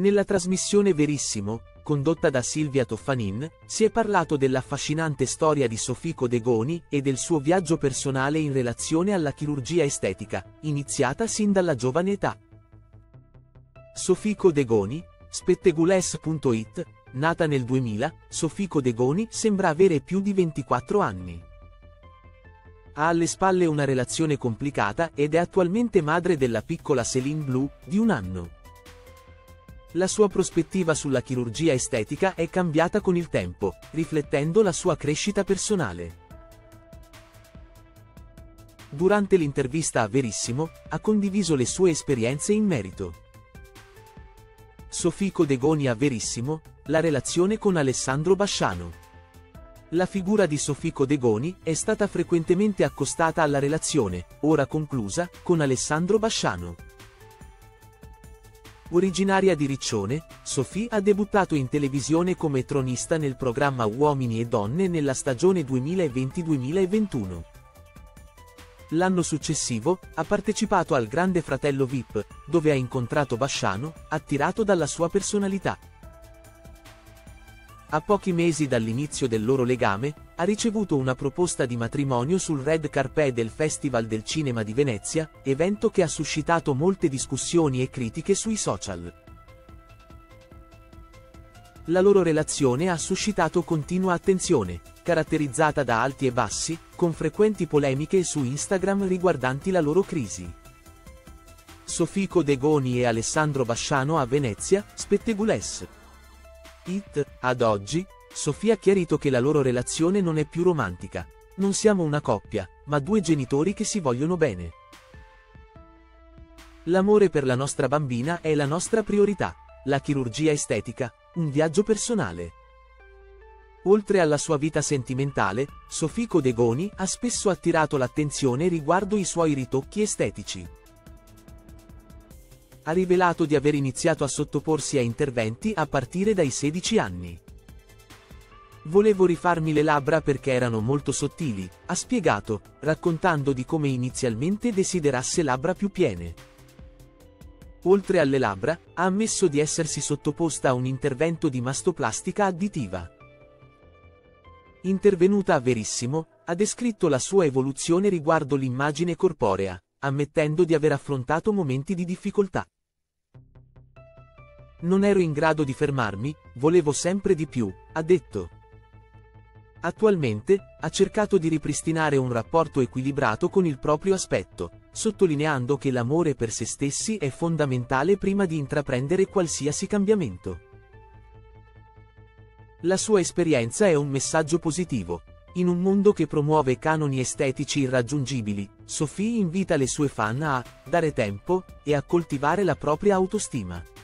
Nella trasmissione Verissimo, condotta da Silvia Toffanin, si è parlato dell'affascinante storia di Sophie Codegoni e del suo viaggio personale in relazione alla chirurgia estetica, iniziata sin dalla giovane età. Sophie Codegoni, spettegules.it, nata nel 2000, Sophie Codegoni sembra avere più di 24 anni. Ha alle spalle una relazione complicata ed è attualmente madre della piccola Céline Blue, di 1 anno. La sua prospettiva sulla chirurgia estetica è cambiata con il tempo, riflettendo la sua crescita personale. Durante l'intervista a Verissimo, ha condiviso le sue esperienze in merito. Sophie Codegoni a Verissimo, la relazione con Alessandro Basciano. La figura di Sophie Codegoni è stata frequentemente accostata alla relazione, ora conclusa, con Alessandro Basciano. Originaria di Riccione, Sophie ha debuttato in televisione come tronista nel programma Uomini e Donne nella stagione 2020-2021. L'anno successivo, ha partecipato al Grande Fratello VIP, dove ha incontrato Basciano, attirato dalla sua personalità. A pochi mesi dall'inizio del loro legame, ha ricevuto una proposta di matrimonio sul red carpet del Festival del Cinema di Venezia, evento che ha suscitato molte discussioni e critiche sui social. La loro relazione ha suscitato continua attenzione, caratterizzata da alti e bassi, con frequenti polemiche su Instagram riguardanti la loro crisi. Sophie Codegoni e Alessandro Basciano a Venezia, spettegules. Ad oggi, Sophie ha chiarito che la loro relazione non è più romantica. Non siamo una coppia, ma 2 genitori che si vogliono bene. L'amore per la nostra bambina è la nostra priorità. La chirurgia estetica, un viaggio personale. Oltre alla sua vita sentimentale, Sophie Codegoni ha spesso attirato l'attenzione riguardo i suoi ritocchi estetici. Ha rivelato di aver iniziato a sottoporsi a interventi a partire dai 16 anni. Volevo rifarmi le labbra perché erano molto sottili, ha spiegato, raccontando di come inizialmente desiderasse labbra più piene. Oltre alle labbra, ha ammesso di essersi sottoposta a un intervento di mastoplastica additiva. Intervenuta a Verissimo, ha descritto la sua evoluzione riguardo l'immagine corporea, ammettendo di aver affrontato momenti di difficoltà. Non ero in grado di fermarmi, volevo sempre di più, ha detto. Attualmente, ha cercato di ripristinare un rapporto equilibrato con il proprio aspetto, sottolineando che l'amore per se stessi è fondamentale prima di intraprendere qualsiasi cambiamento. La sua esperienza è un messaggio positivo. In un mondo che promuove canoni estetici irraggiungibili, Sophie invita le sue fan a dare tempo e a coltivare la propria autostima.